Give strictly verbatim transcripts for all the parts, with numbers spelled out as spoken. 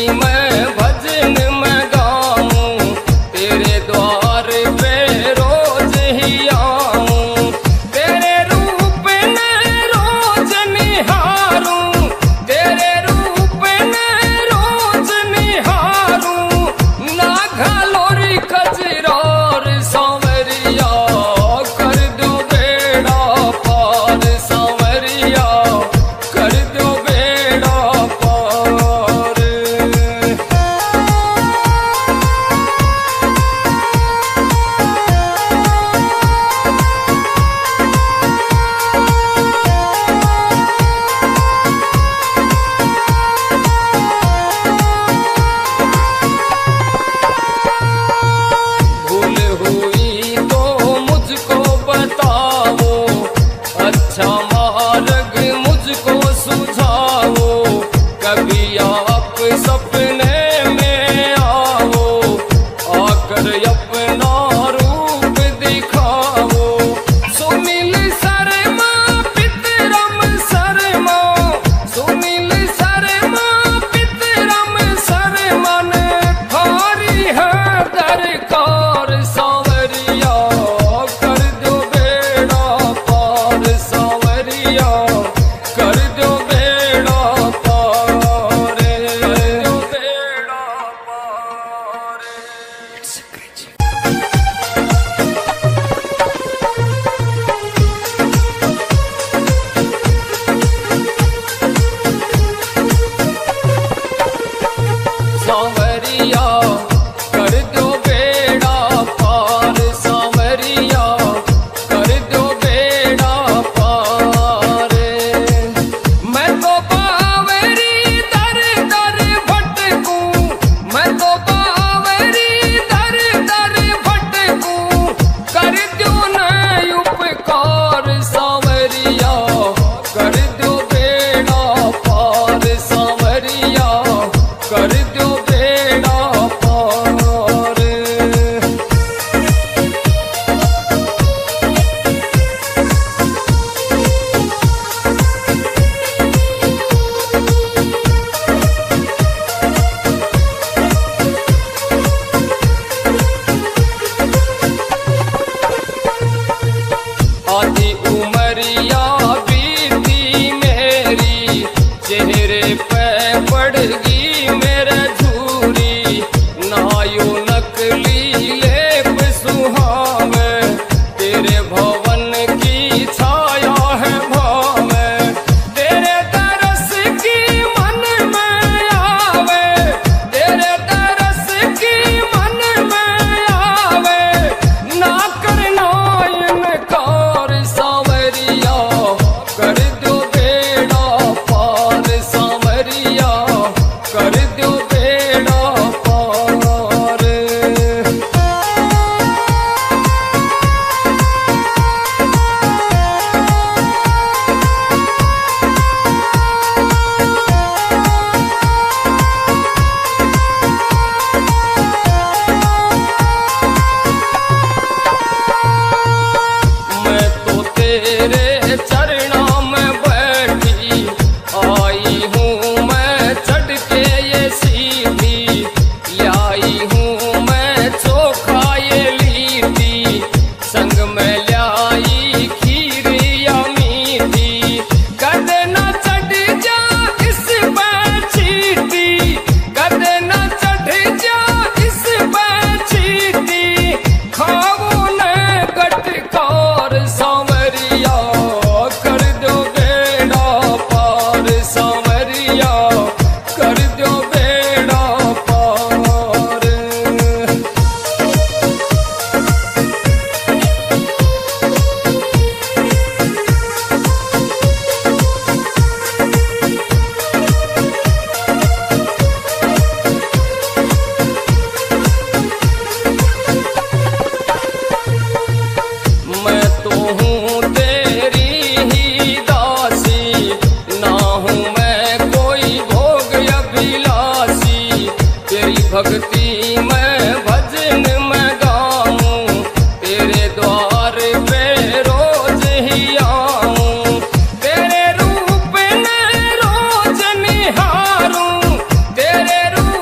भक्ति में भजन में गाऊं, तेरे द्वार पे रोज ही आऊं, तेरे रूप ने रोज निहारूं, तेरे रूप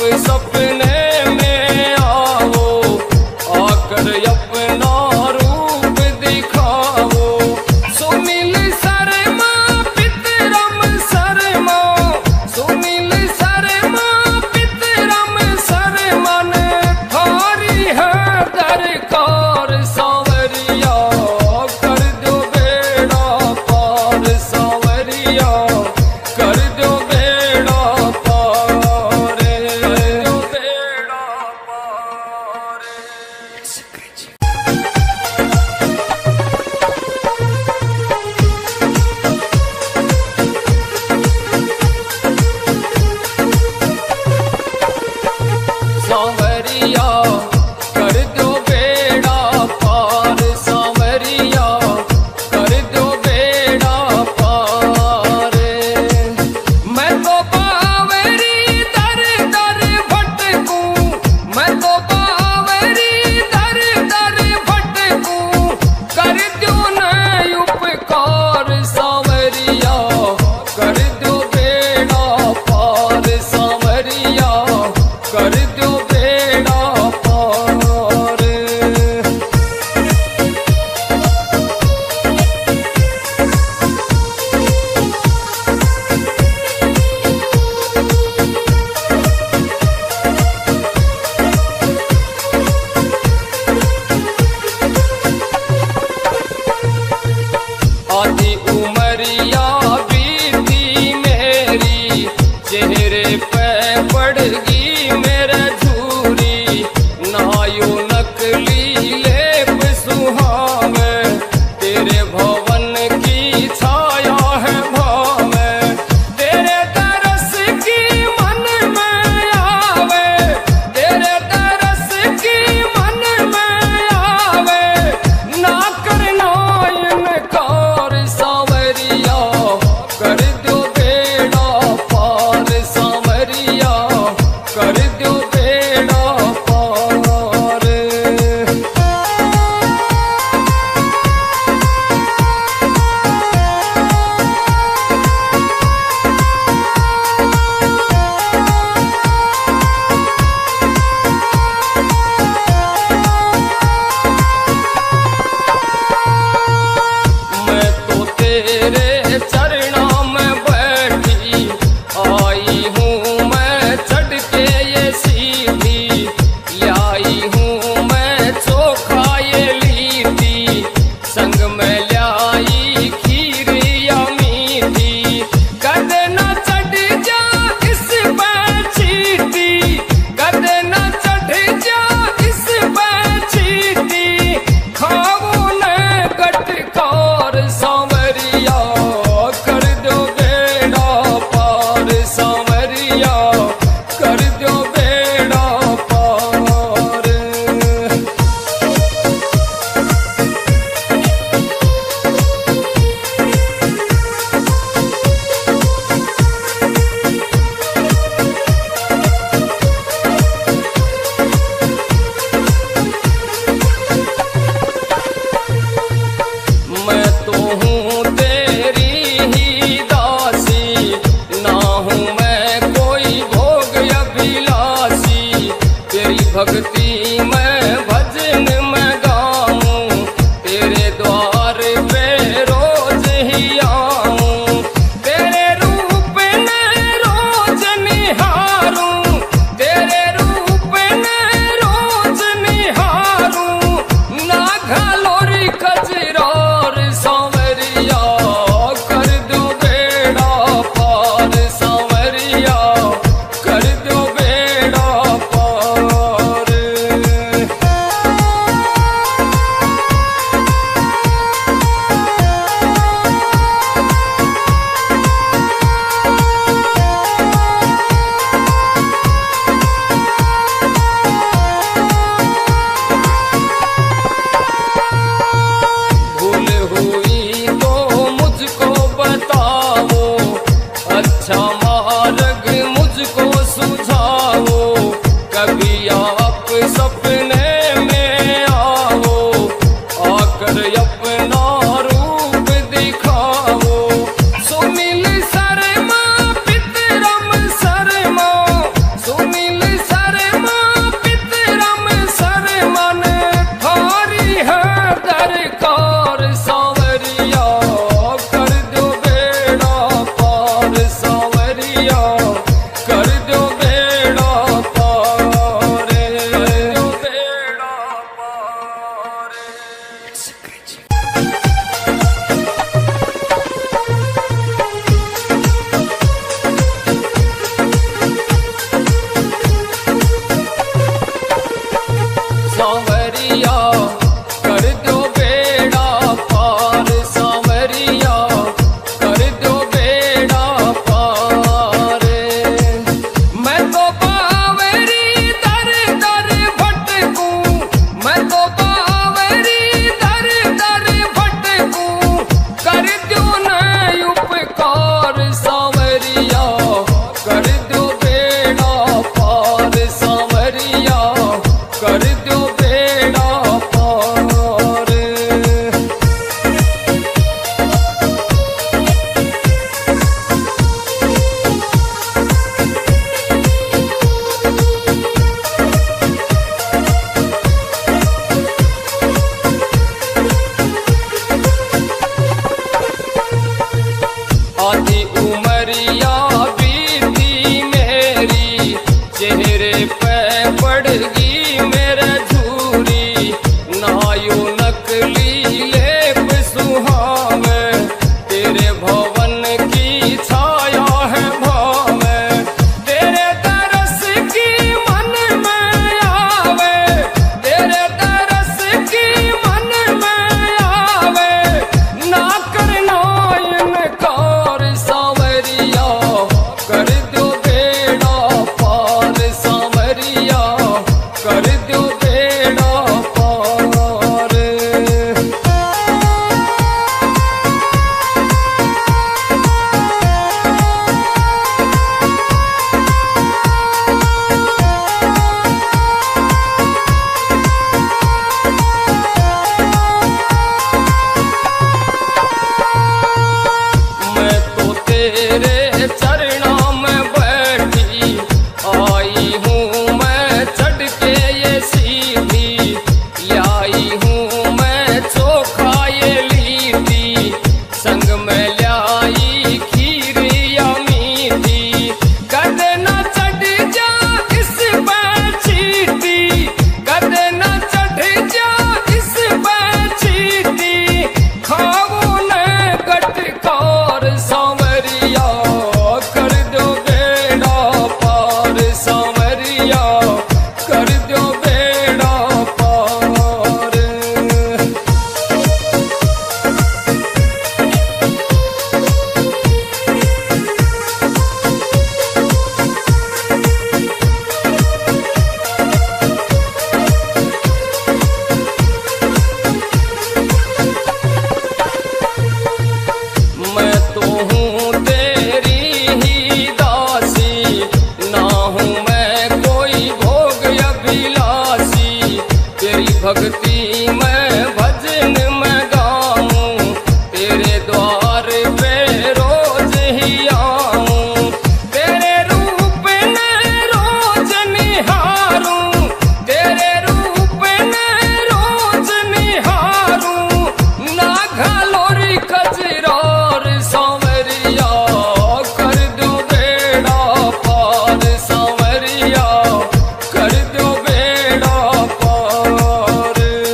सपने में आओ, आकर अपना रूप दिखाओ। सुनील शर्मा पितरम शर्मा, सुनील शर्मा पितरम शर्मा ने थारी है दरकार सांवरिया, कर दो बेड़ा पार सांवरिया, कर दो बेड़ा पार, कर दो बेड़ा पार। सांवरिया कर दो बेड़ा पार, सांवरिया कर दो बेड़ा पार। मैं तो बावरी दर दर भटकूं, मैं तो बावरी दर दर भटकूं, कर दो न उपकार सांवरिया, कर दो बेड़ा पार सांवरिया, कर दो बेड़ा पार। आधी उमरिया बीती मेरी, चेहरे पे पड़गी मेरे झूरी, नायो नकली लेप सुहावे, तेरे भवन की छाया है भावे, तेरे तरस की मन में आवे, तेरे तरस की मन में आवे, ना करना इनकार सांवरिया, कर दो बेड़ा पार सांवरिया, कर दो बेड़ा पार। मैं तो तेरे चरणों में बैठी आई हूँ, मैं चढ़ के ये सीधी लाई हूँ, मैं चोखा ये लीधी, संग में लाई खीर या मीठी, कदे न चढ़ जा इस पे चीटी, कदे न चढ़ जा इस पे चीटी, खाओ न गटकार सांवरिया, कर दो बेड़ा पार सांवरिया, कर दो बेड़ा पार। मैं तो हूँ तेरी ही दासी, ना हूँ मैं कोई भोग अभिलाषी, तेरी भक्ति मैं भजन में गाऊं, तेरे द्वार पे रोज ही आऊं, तेरे रूप ने रोज निहारूं, तेरे रूप ने रोज निहारूं, ना घालोरी कजरार सांवरिया, कर दो बेड़ा पार सांवरिया, कर दो बेड़ा पार। भक्ति में भजन में गाऊं, तेरे द्वार पे रोज ही आऊं। तेरे रूप ने रोज निहारूं, तेरे रूप ने रोज निहारूं। ना घलोरी कजरार सांवरिया, कर दो बेड़ा पार सांवरिया, कर दो बेड़ा पार।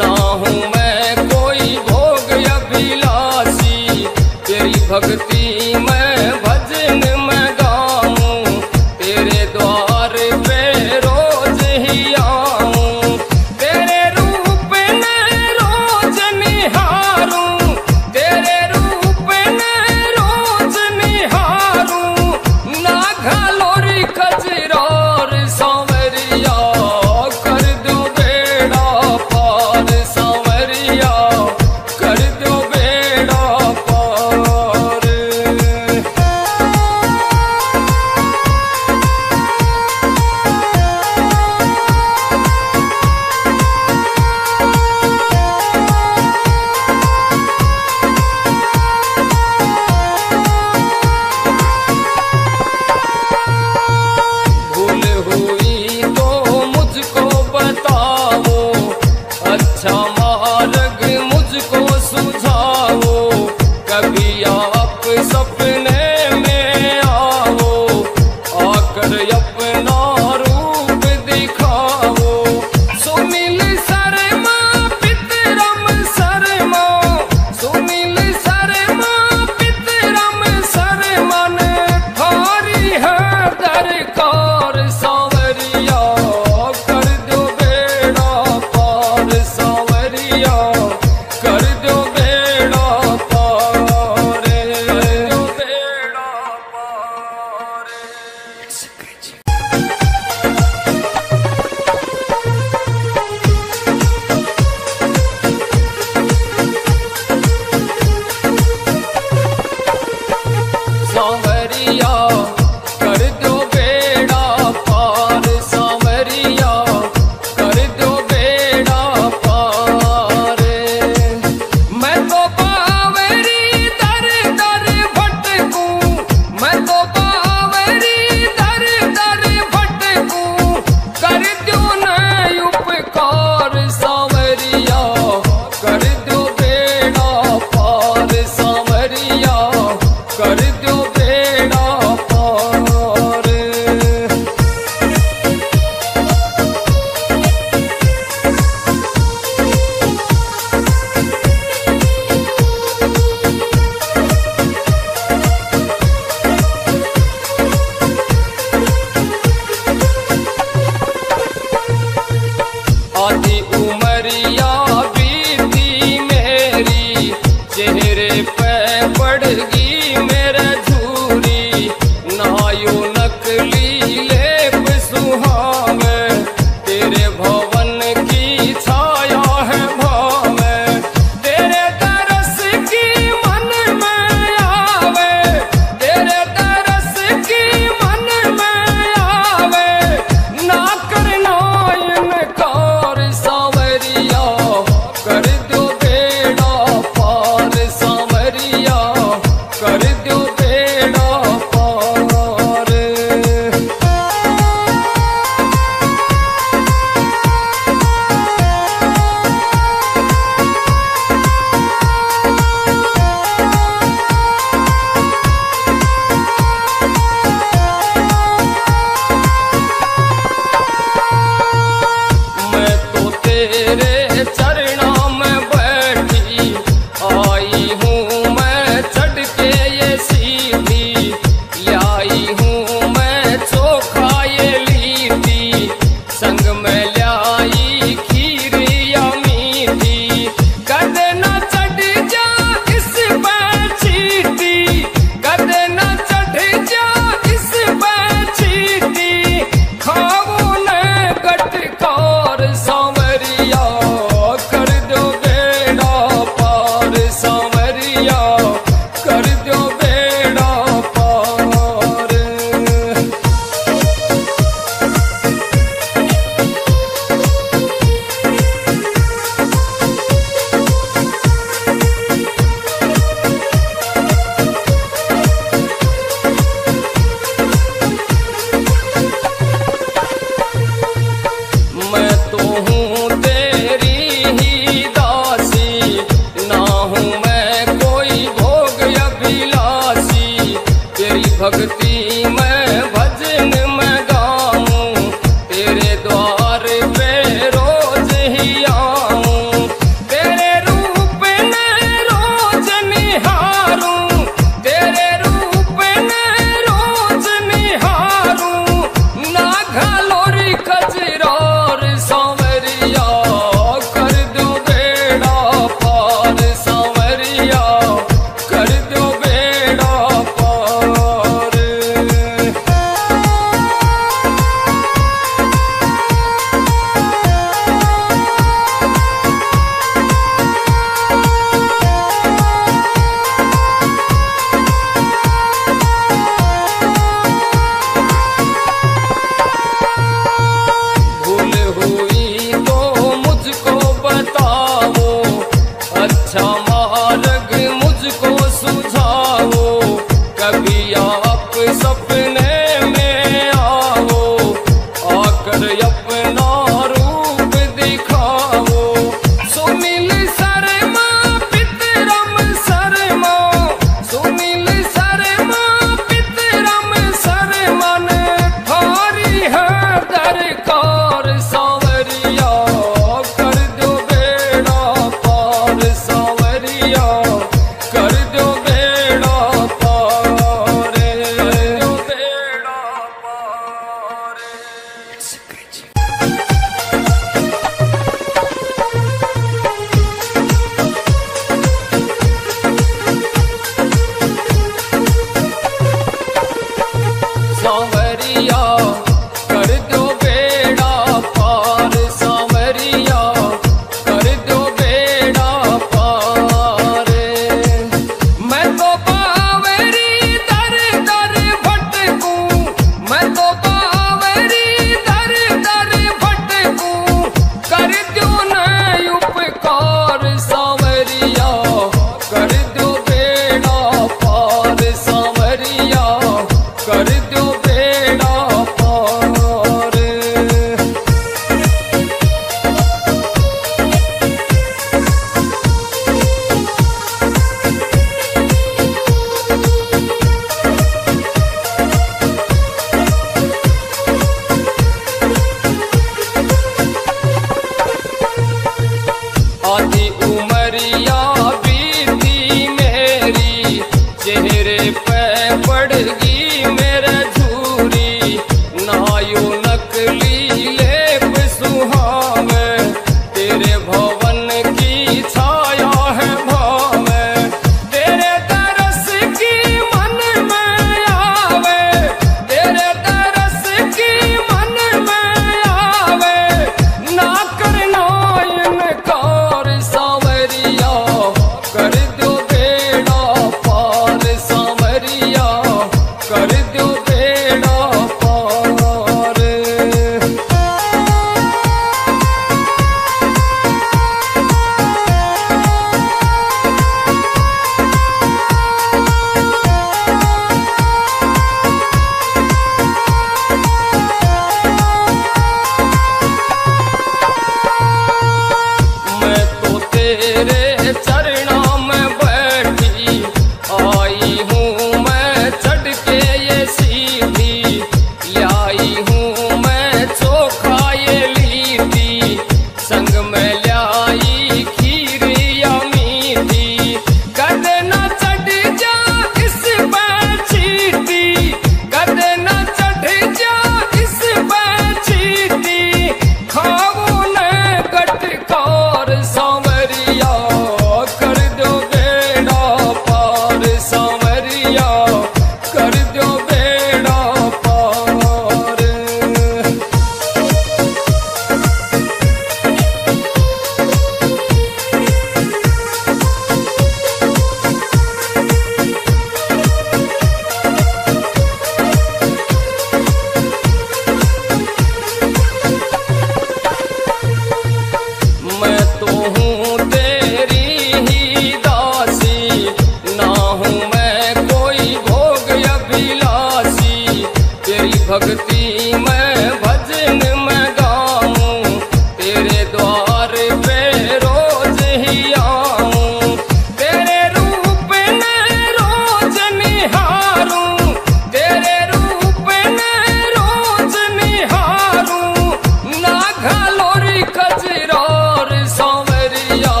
हूँ तेरी ही दासी, ना हूँ मैं कोई भोग अभिलाषी। तेरी भक्ति में भजन में गाऊं, तेरे द्वार पे रोज ही आऊं। तेरे रूप ने रोज निहारूं, तेरे रूप ने रोज निहारूं। ना घालोरी कजरोर सांवरिया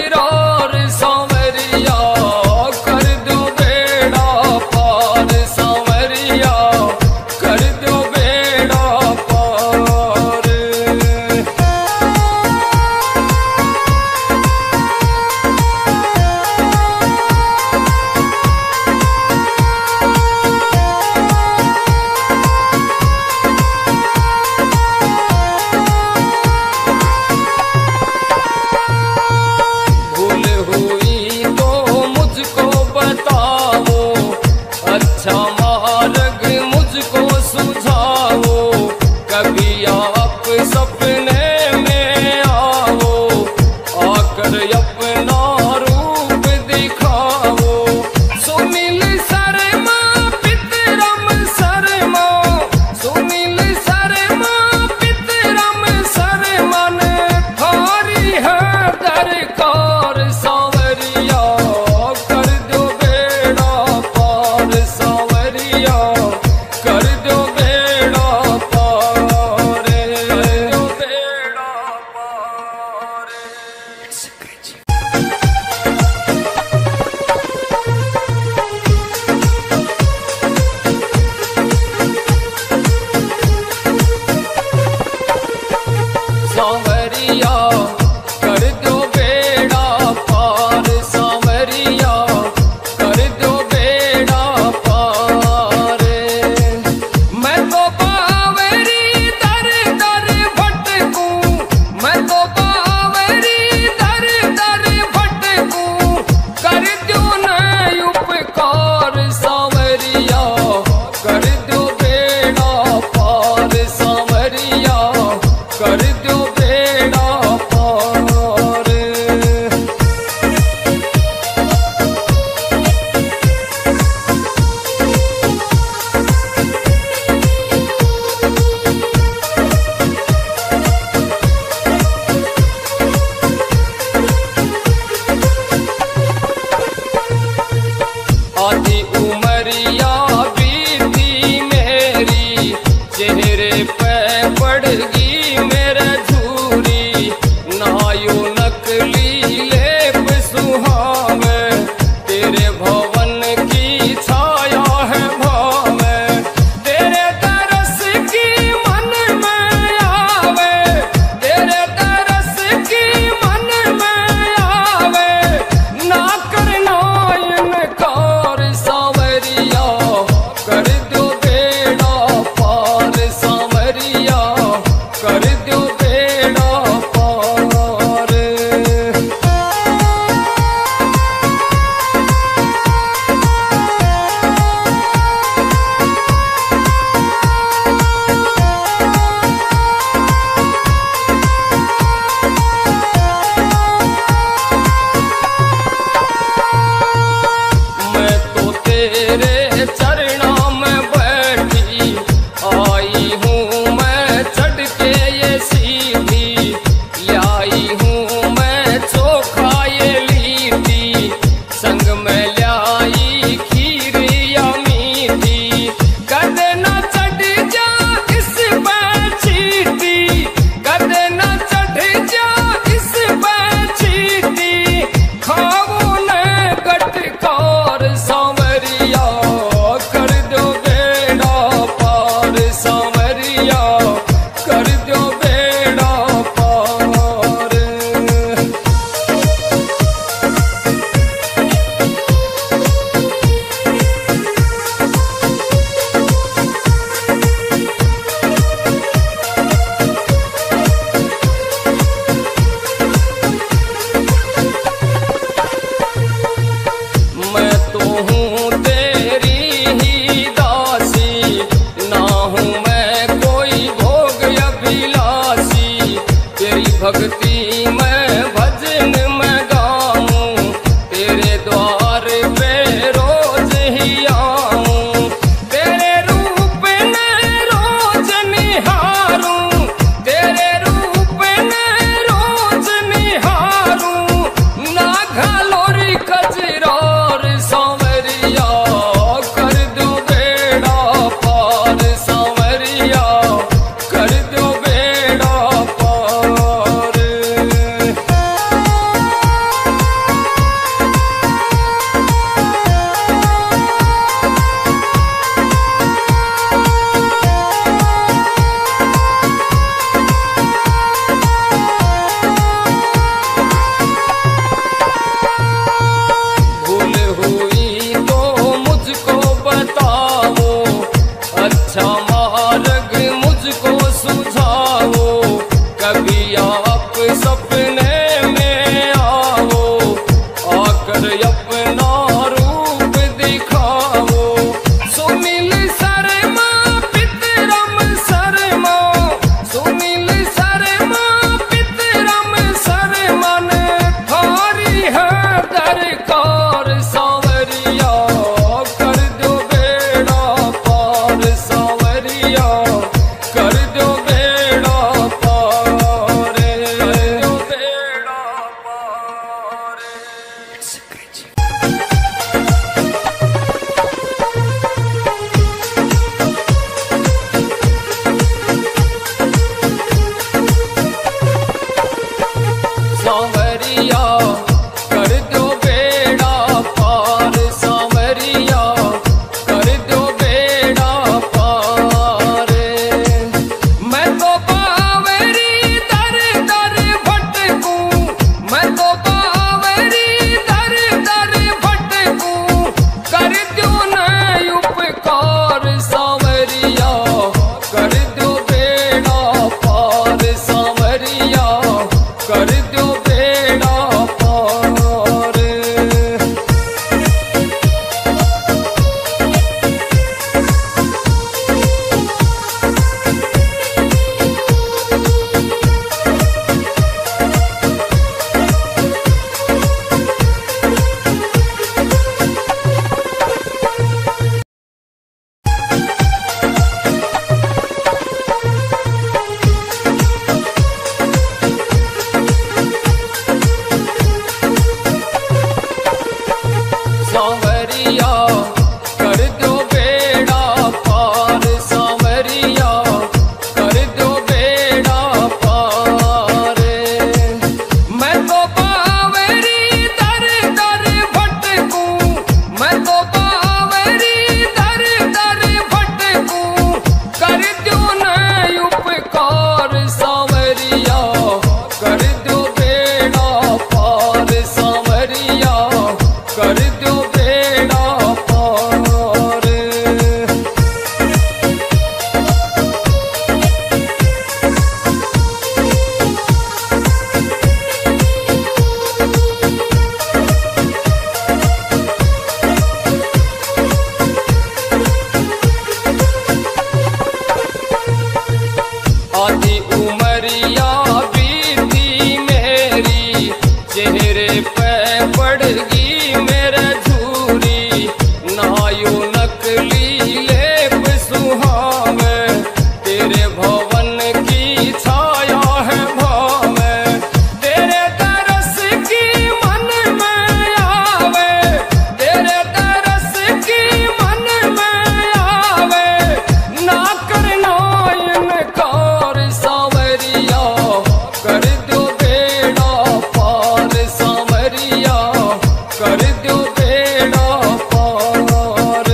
तकरार सांवरिया कर दो बेड़ा पार सांवरिया कर दो बेड़ा पार। भूल हुई तो मुझको बताओ, अच्छा मार्ग मुझको सुझाओ, कभी आप सपने में आओ, आकर अपना रूप दिखाओ। सुनील शर्मा पितरम शर्मा, सुनील शर्मा पितरम शर्मा ने थारी है दरकार सांवरिया कर दो बेड़ा पार सांवरिया कर दो बेड़ा पार कर दो बेड़ा पार। सांवरिया कर दो बेड़ा पार सांवरिया कर दो बेड़ा पार। मैं तो बावरी दर दर भटकूं, मैं तो बावरी दर दर तेरे पे पड़गी मेरे झूरी, नायु नकली लेप सुहावे, तेरे भवन की छाया है भावे, तेरे तरस की मन में आवे, तेरे तरस की मन में आवे, ना करना इनकार सांवरिया, कर दो बेड़ा पार सांवरिया, कर दो बेड़ा पार।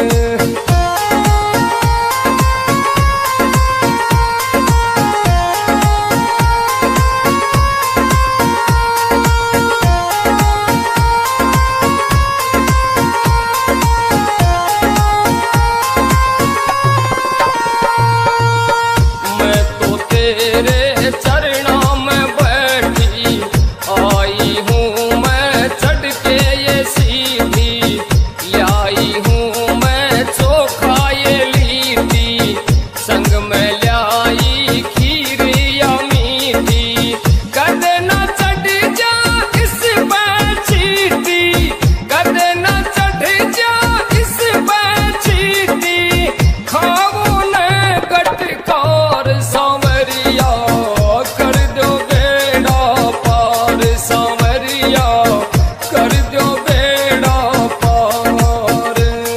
मैं तो तेरे चरणों में बैठी आई हूँ, मैं चढ़ के ये सीधी लाई हूँ, मैं चोखा ये लीधी, संग में लाई खीर या मीठी, कदे न चढ़ जा इस पे चीटी, कदे न चढ़ जा इस पे चीटी, खाओ न गटकार सांवरिया, कर दो बेड़ा पार सांवरिया, कर दो बेड़ा पार।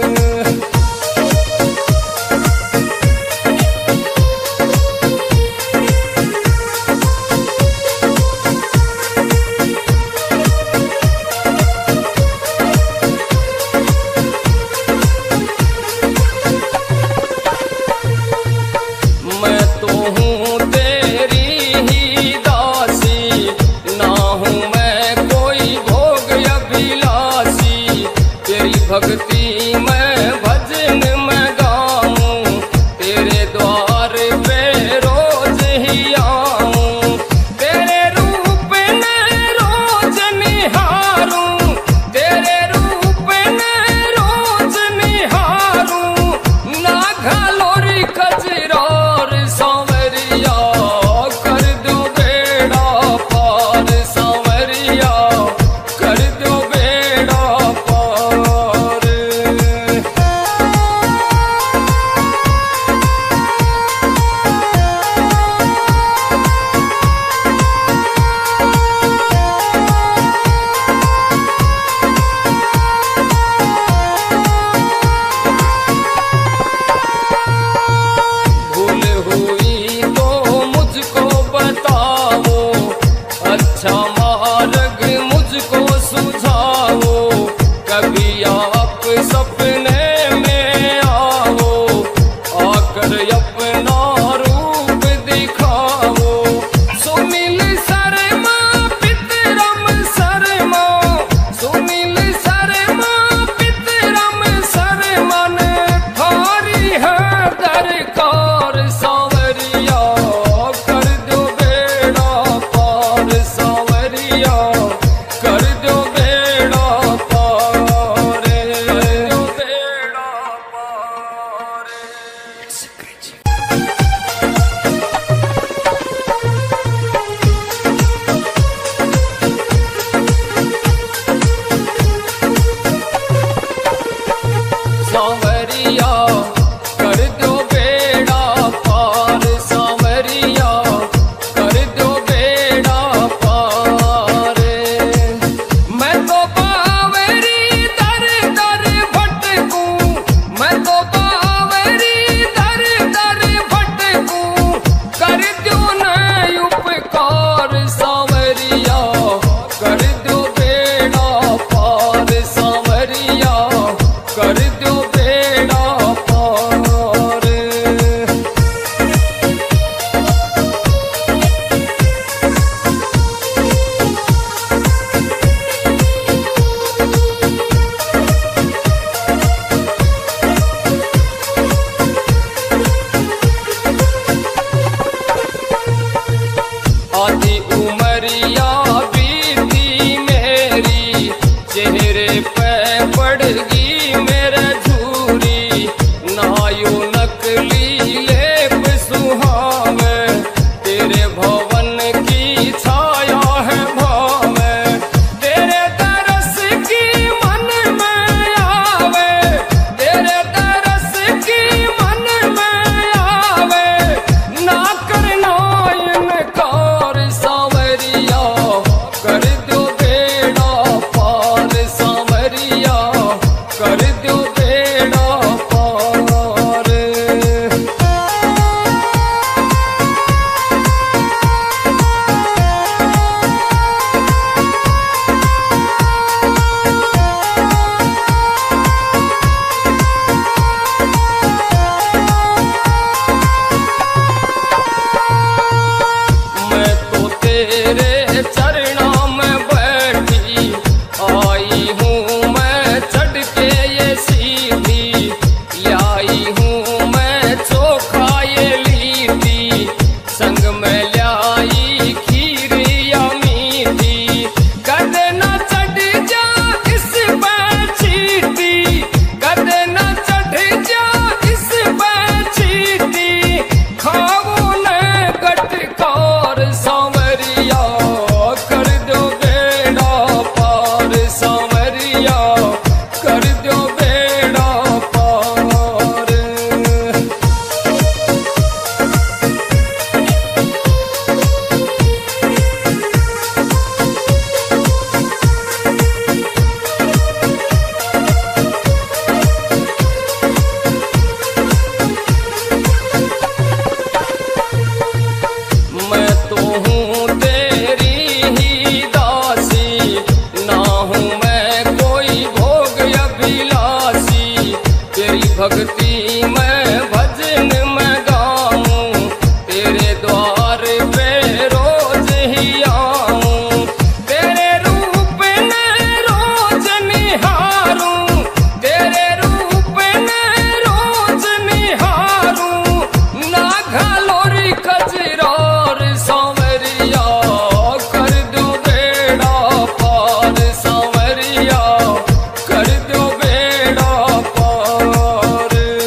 मैं तो हूँ तेरी ही दासी, ना हूँ मैं कोई भोग अभिलाषी, तेरी भक्ति मैं भजन में गाऊं, तेरे द्वार पे रोज ही आऊं, तेरे रूप ने रोज निहारूं, तेरे रूप ने रोज निहारूं, ना घालोरी कजरार सांवरिया, कर दो बेड़ा पार सांवरिया, कर दो बेड़ा पार। भक्ति में भजन में गाऊं, तेरे द्वार पे रोज ही आऊं। तेरे रूप ने रोज निहारूं, तेरे रूप ने रोज निहारूं। ना घलोरी कजरार सांवरिया, कर दो बेड़ा पार सांवरिया, कर दो बेड़ा पार।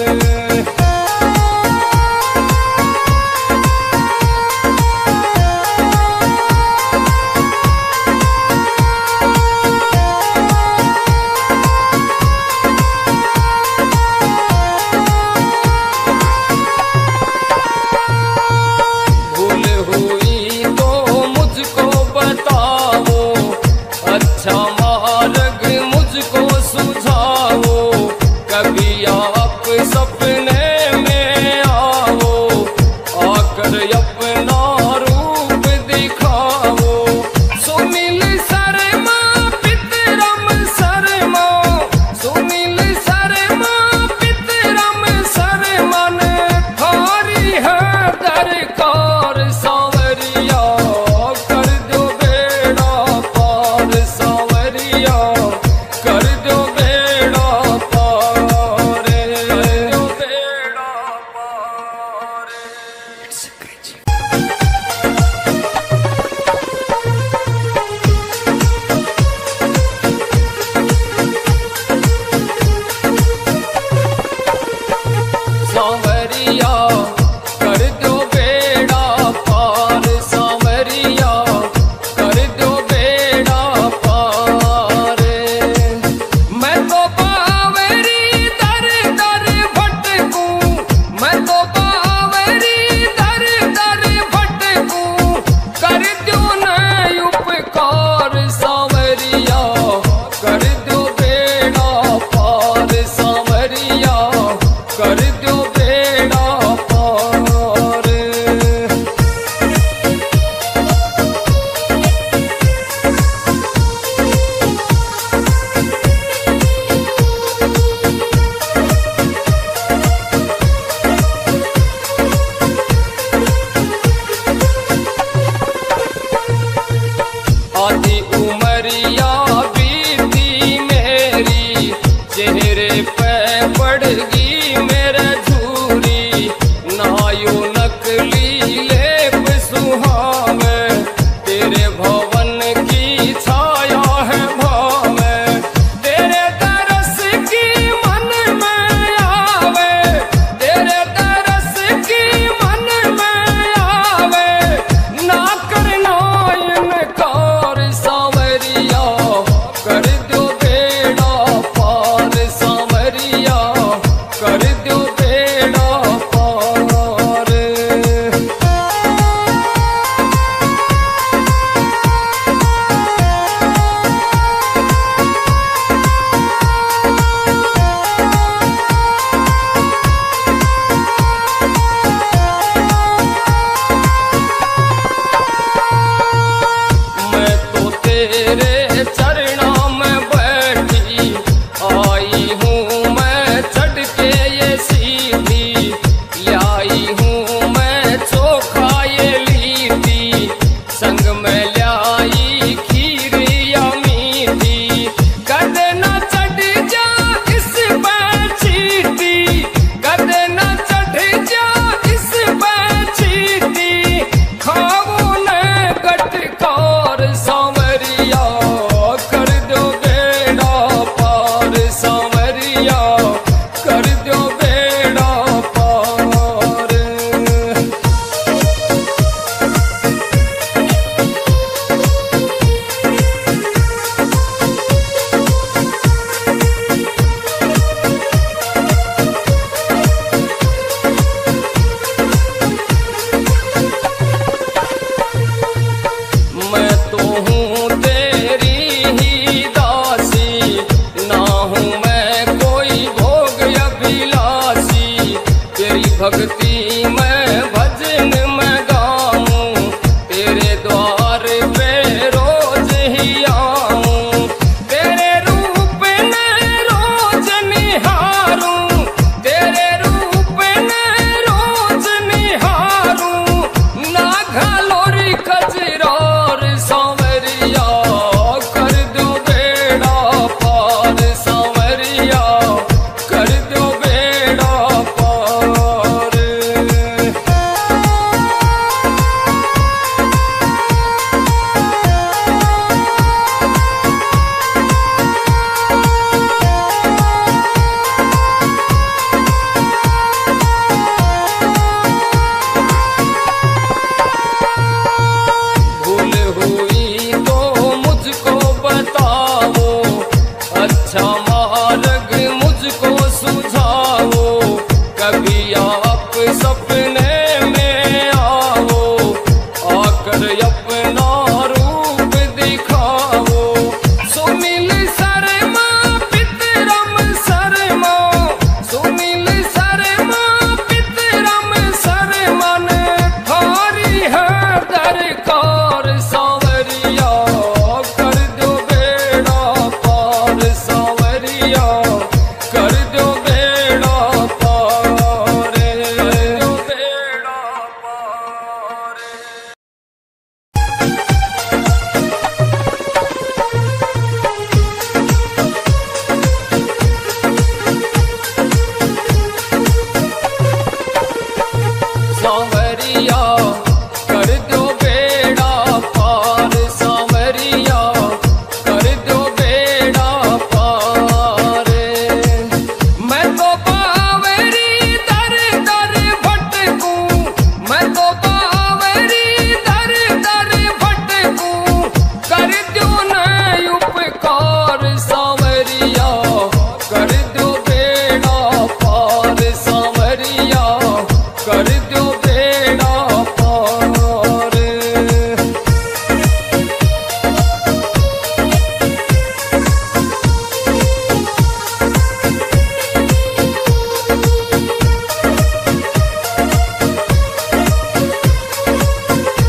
सांवरिया कर दो बेड़ा पार, सांवरिया कर दो बेड़ा पार।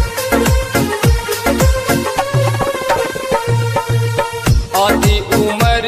आधी उम्र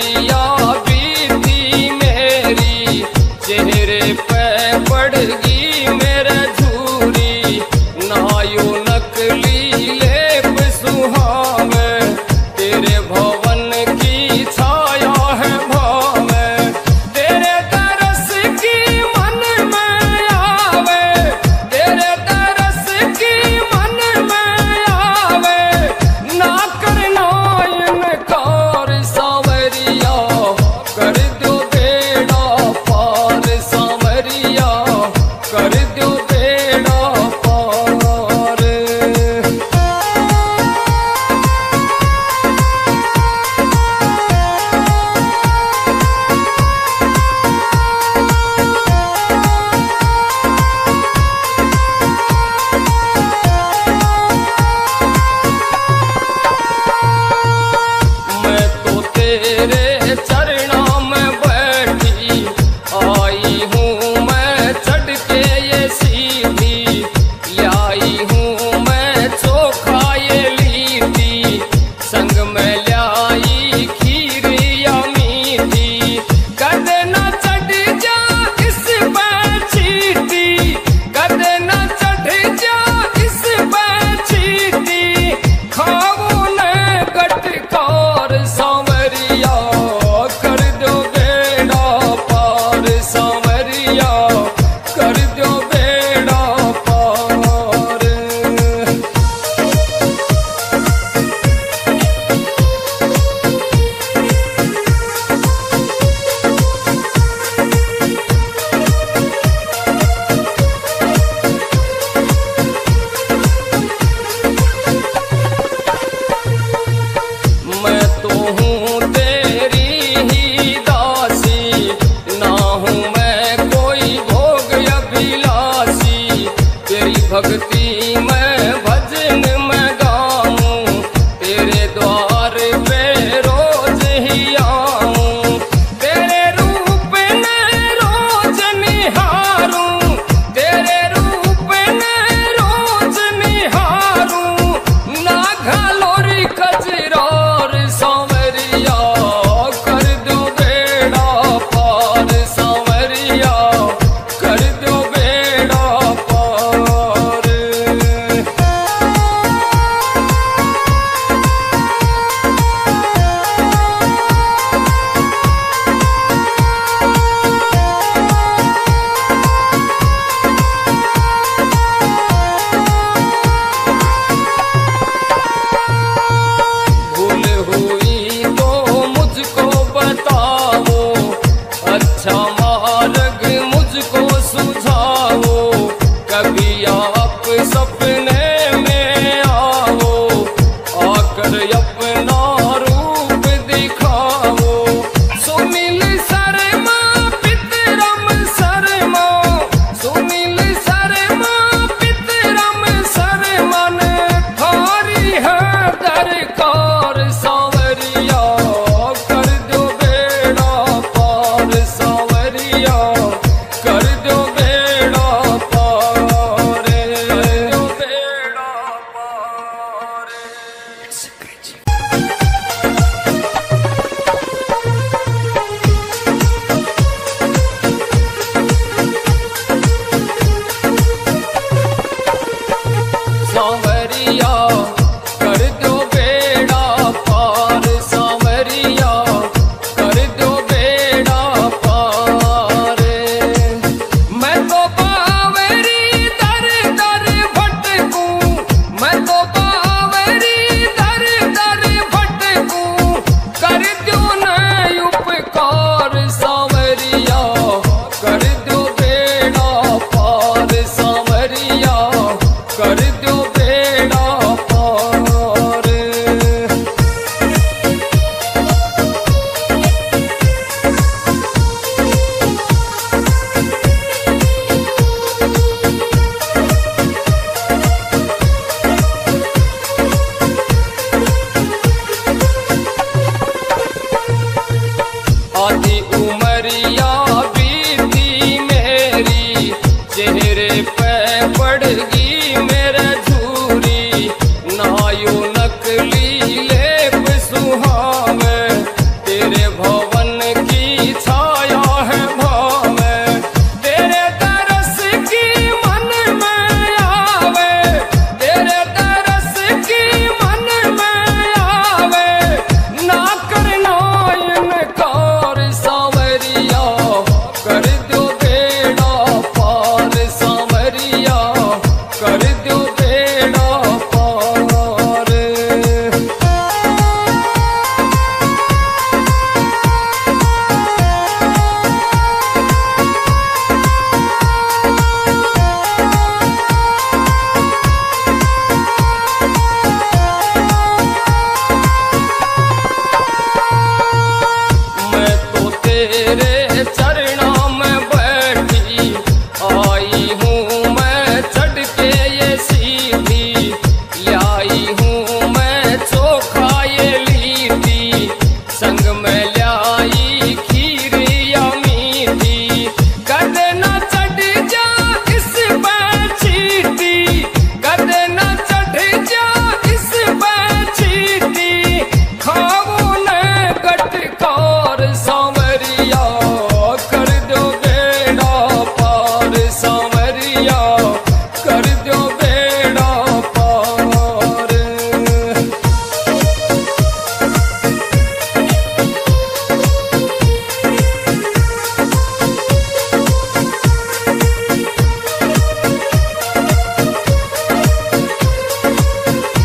संग में लाई खीर या मीठी, कदे न चढ़ जा इस पर चीटी, कदे न चढ़ जा इस पर चीटी, खाओ न गटकार सांवरिया कर दो बेड़ा पार, सांवरिया कर दो बेड़ा पार।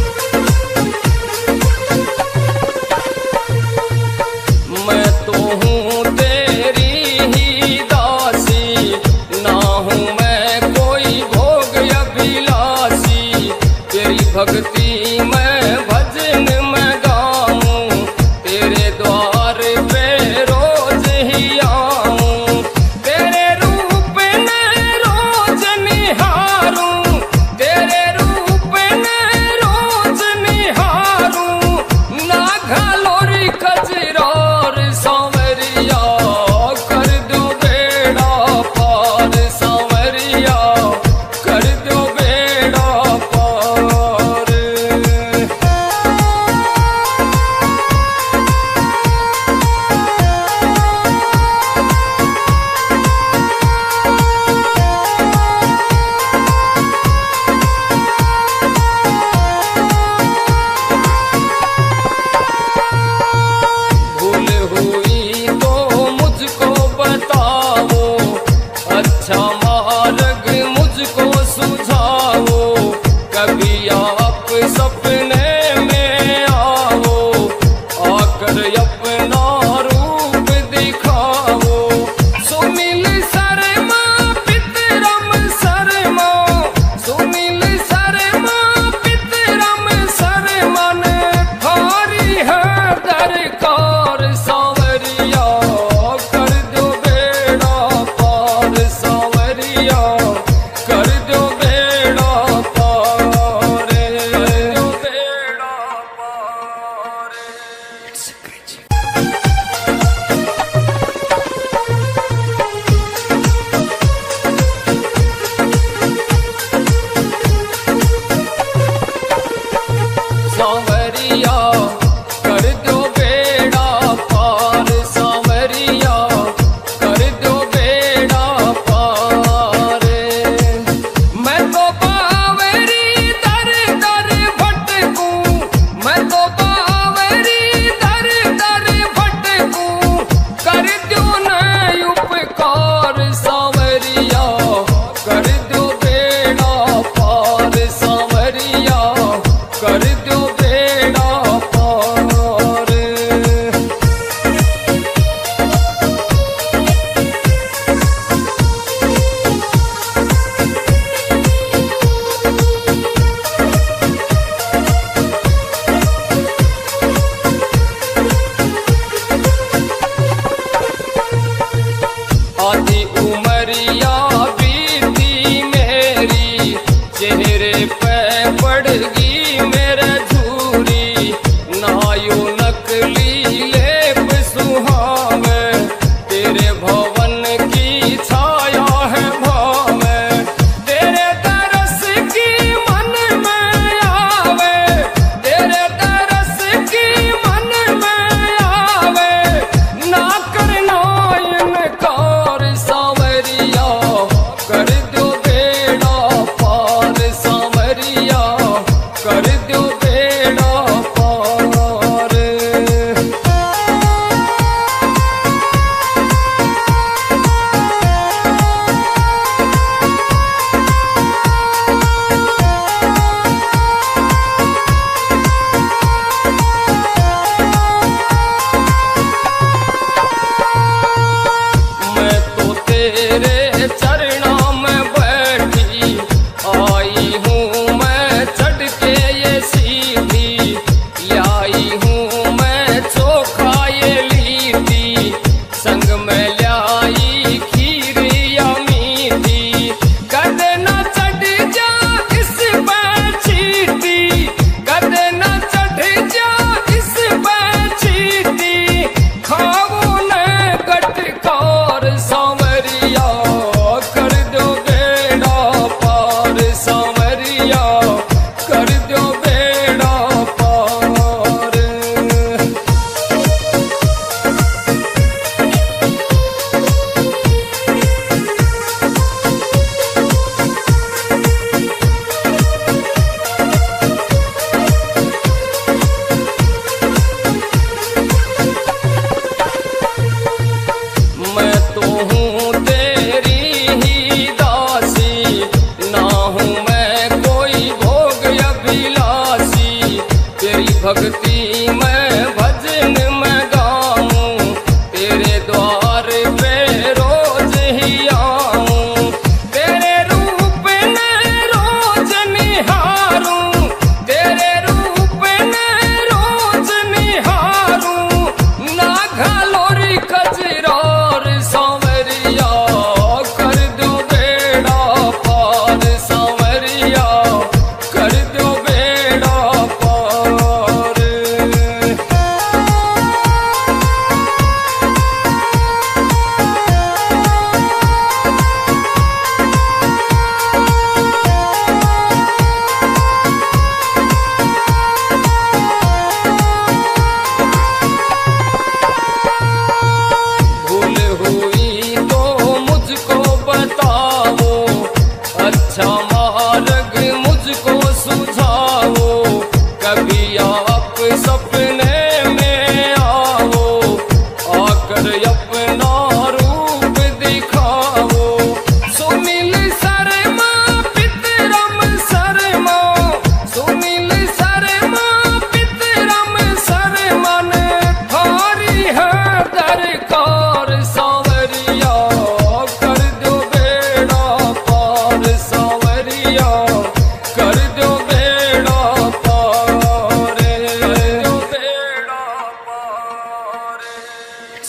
मैं तो हूँ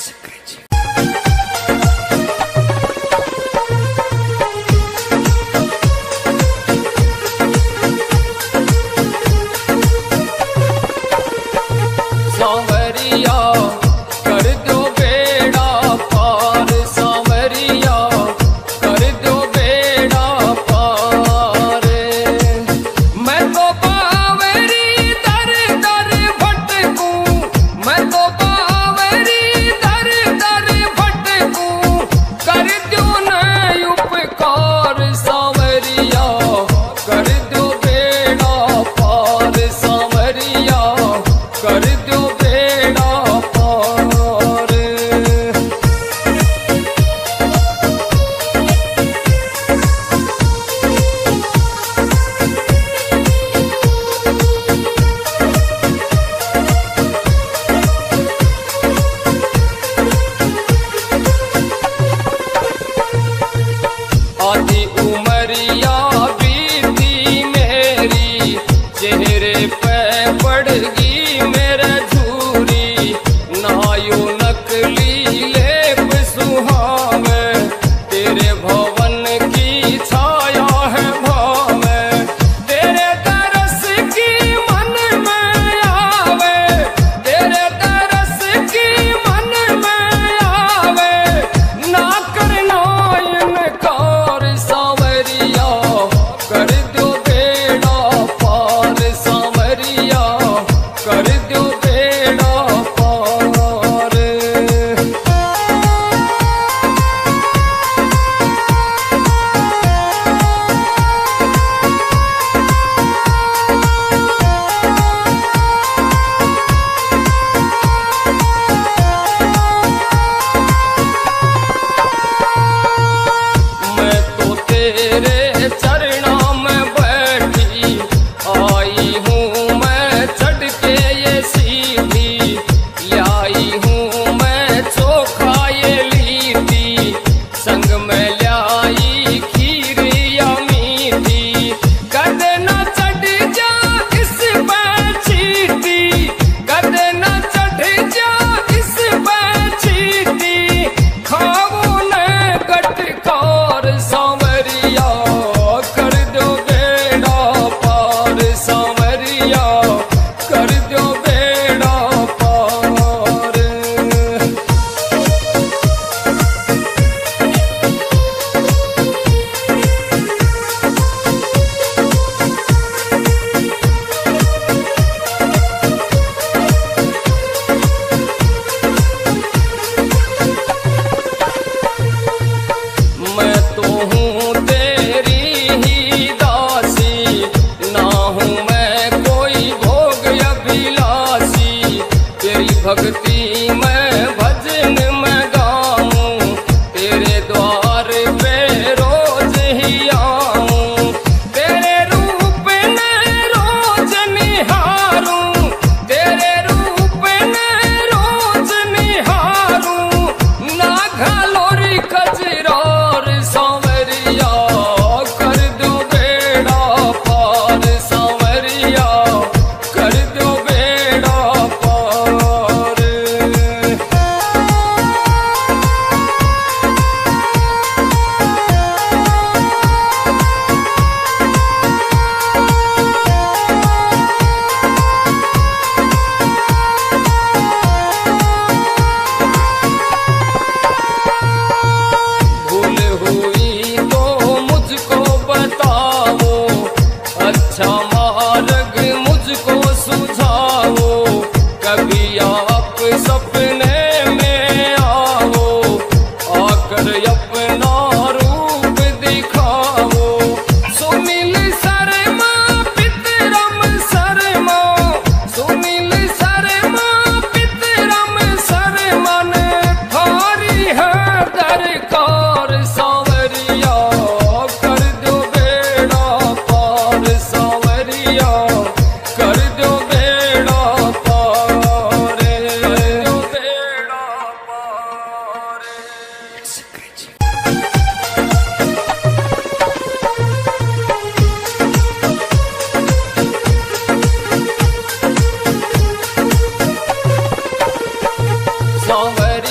सांवरिया कर दो बेड़ा पार, सांवरिया कर दो बेड़ा पार। मैं तो बावरी दर दर भटकूं, मैं तो बावरी दर दर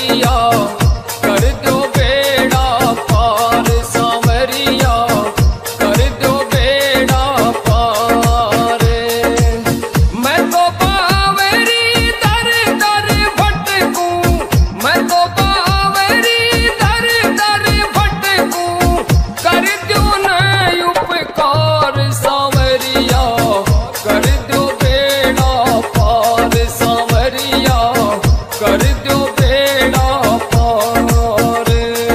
सांवरिया कर दो बेड़ा पार सांवरिया कर दो बेड़ा पार। मैं तो बावरी दर दर भटकूं, मैं तो बावरी दर दर भटकूं, कर दो न उपकार सांवरिया कर दो बेड़ा पार सांवरिया कर दो बेड़ा पार।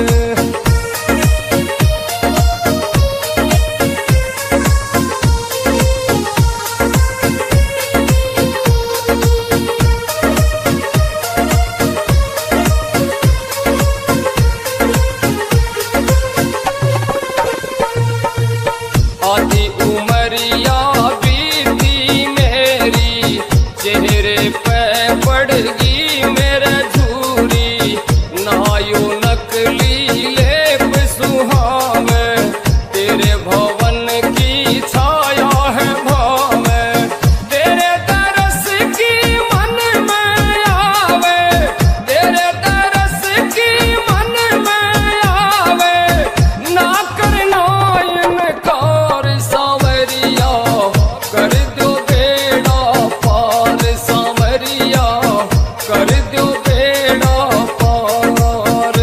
आधी उमरिया बीती मेरी, चेहरे पे पड़गी मेरे झूरी, नायु नकली लेप सुहावे, तेरे भवन की छाया है भावे, तेरे तरस की मन में आवे, तेरे तरस की मन में आवे, ना करना इनकार सांवरिया कर दो बेड़ा पार सांवरिया कर दो बेड़ा पार।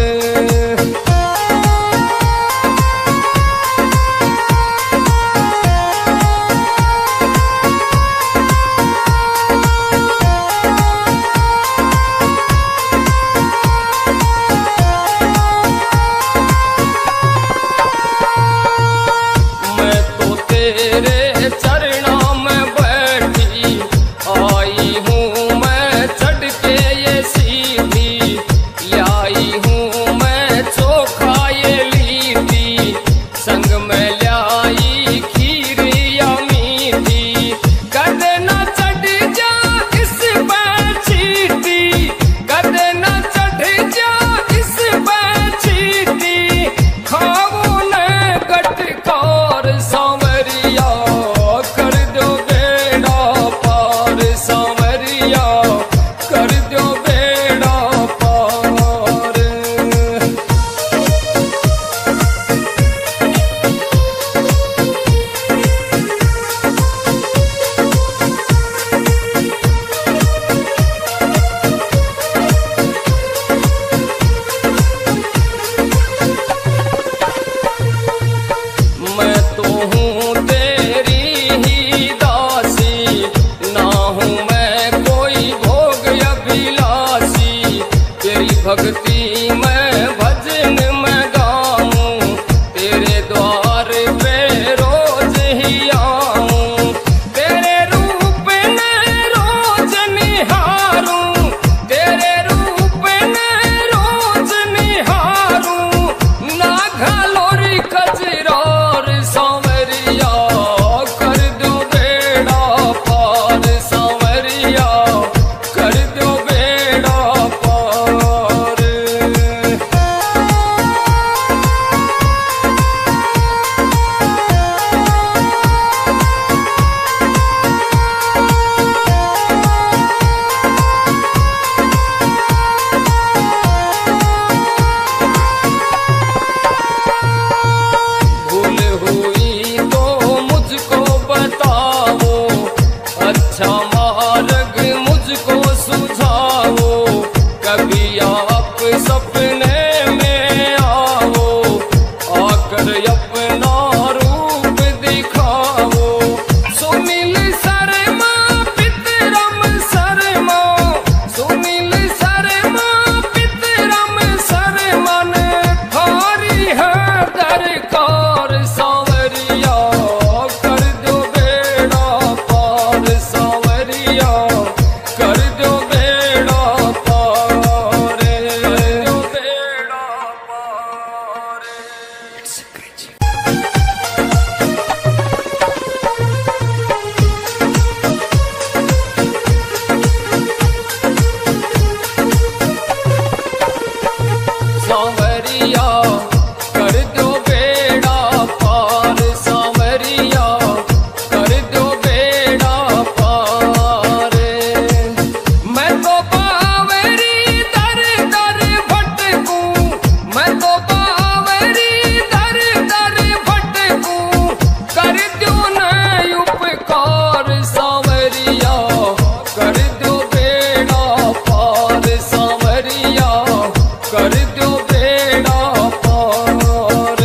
मैं तो तेरे चरणों में बैठी आई हूँ, मैं चढ़ के ये सीधी लाई हूँ, मैं चोखा ये लीधी संग में लाई खीर या मीठी, कदे न चढ़ जा इस पे चीटी, कदे न चढ़ जा इस पे चीटी, खाओ न गटकार सांवरिया कर दो बेड़ा पार सांवरिया कर दो बेड़ा पार। मैं तो हूँ तेरी ही दासी, ना हूँ मैं कोई भोग अभिलाषी, तेरी भक्ति मैं भजन में गाऊं, तेरे द्वार पे रोज ही आऊं, तेरे रूप ने रोज निहारूं, तेरे रूप ने रोज निहारूं, ना घालोरी कजरार सांवरिया कर दो बेड़ा पार सांवरिया कर दो बेड़ा पार। कर दो बेड़ा पार।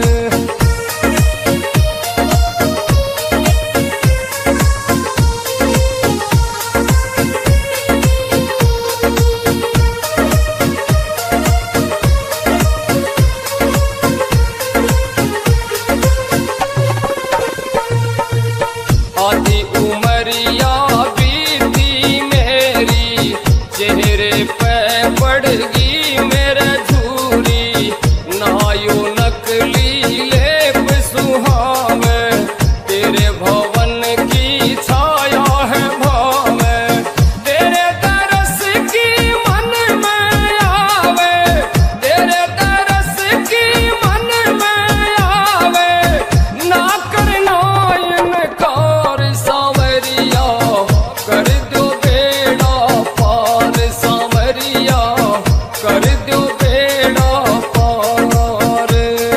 आधी उमरिया बीती मेरी, चेहरे पे पड़गी मेरे झूरी, नायो नकली लेप सुहावे, तेरे भवन की छाया है भावे, तेरे तरस की मन में आवे, तेरे तरस की मन में आवे, ना करना इनकार सांवरिया, कर दो बेड़ा पार सांवरिया, कर दो बेड़ा पार।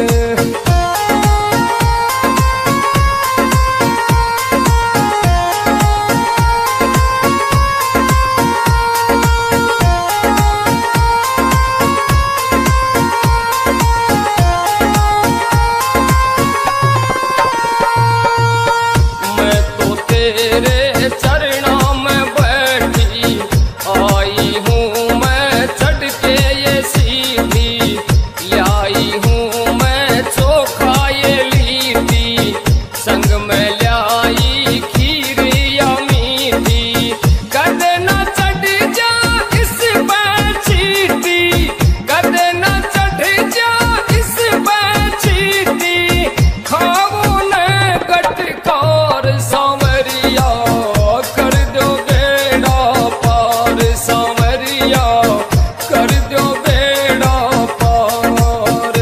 मैं तो तेरे चरणों में बैठी आई हूँ, मैं चढ़ के ये सीधी लाई हूँ, मैं चोखा ये लीधी, संग में लाई खीर या मीठी, कदे न चढ़ जा इस पे चीटी, कदे न चढ़ जा इस पे चीटी, खाओ न गटकार सांवरिया, कर दो बेड़ा पार सांवरिया, कर दो बेड़ा पार।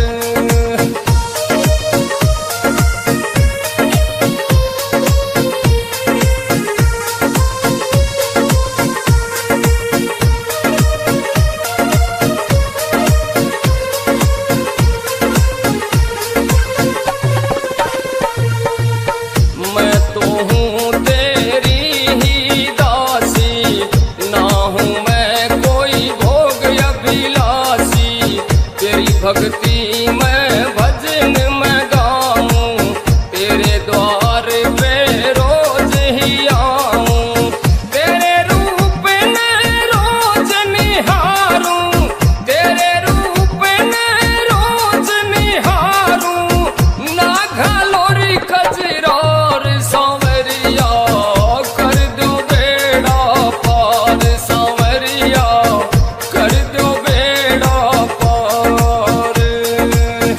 मैं तो हूँ तेरी ही दासी, ना हूँ मैं कोई भोग अभिलाषी, तेरी भक्ति में भजन में गाऊं, तेरे द्वार पे रोज ही आऊं, तेरे रूप ने रोज निहारूं, तेरे रूप ने रोज निहारूं, ना घालोरी कजरार सांवरिया, कर दो बेड़ा पार सांवरिया, कर दो बेड़ा पार।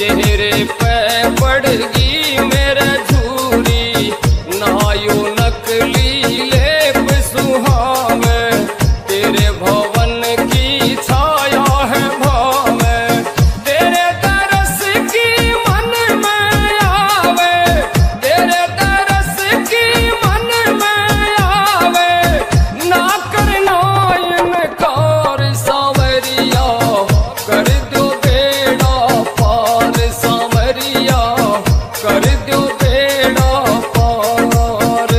तेरे पे पड़गी मेरे झूरी, नायू नकली लेप सुहावे, तेरे भवन की छाया है भावे, तेरे तरस की मन में आवे, तेरे तरस की मन में आवे, ना करना इनकार सांवरिया, कर दो बेड़ा पार सांवरिया, कर दो बेड़ा पार।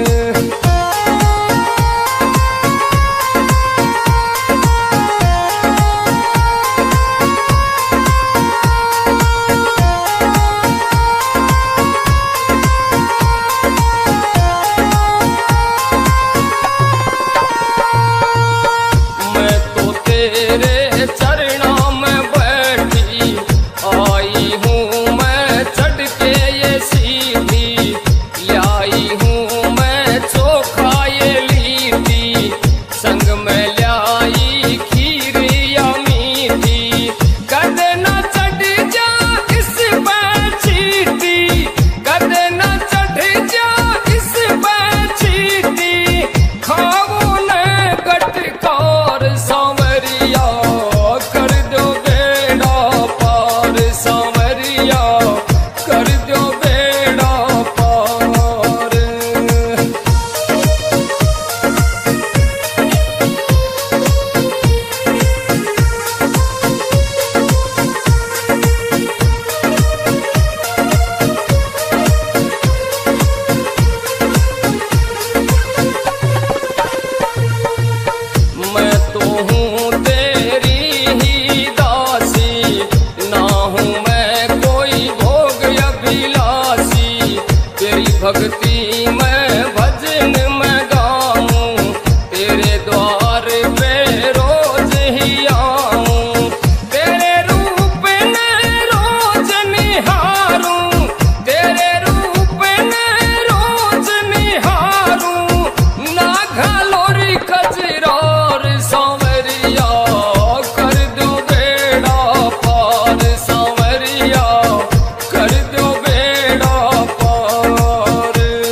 मैं तो तेरे चरणों में बैठी आई हूँ, मैं चढ़ के ये सीधी लाई हूँ, मैं चोखा ये लीधी, संग में लाई खीर या मीठी, कदे न चढ़ जा इस पे चीटी, कदे न चढ़ जा इस पे चीटी, खाओ न गटकार सांवरिया, कर दो बेड़ा पार सांवरिया, कर दो बेड़ा पार। मैं तो हूँ तेरी ही दासी, ना हूँ मैं कोई भोग अभिलाषी, तेरी भक्ति में भजन में गाऊं, तेरे द्वार पे रोज ही आऊं, तेरे रूप ने रोज निहारूं, तेरे रूप ने रोज निहारूं, ना घालोरी कजरार सांवरिया, कर दो बेड़ा पार सांवरिया, कर दो बेड़ा पार।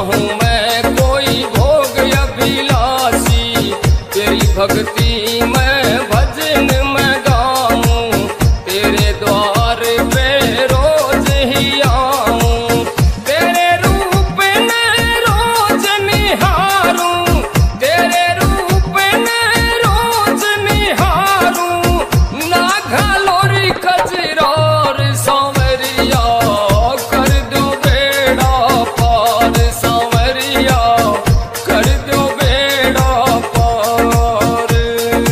हूँ मैं कोई भोग अभिलाषी, तेरी भक्ति में भजन में गाऊं, तेरे द्वार पे रोज ही आऊं, तेरे रूप ने रोज निहारूं, तेरे रूप ने रोज निहारूं, ना घलोरी कजरार सांवरिया, कर दो बेड़ा पार सांवरिया, कर दो बेड़ा पार।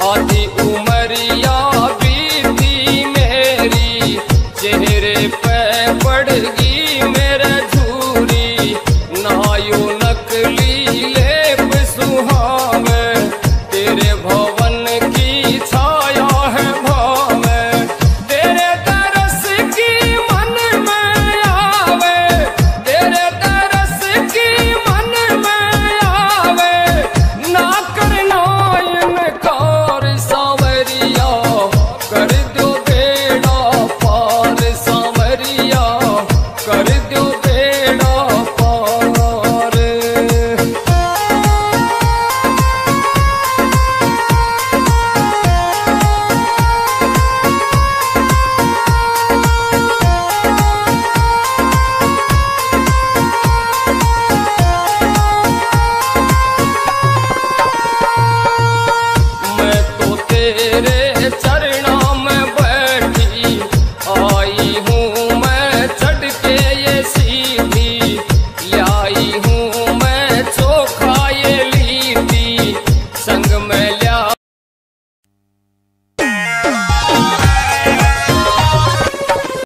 आदि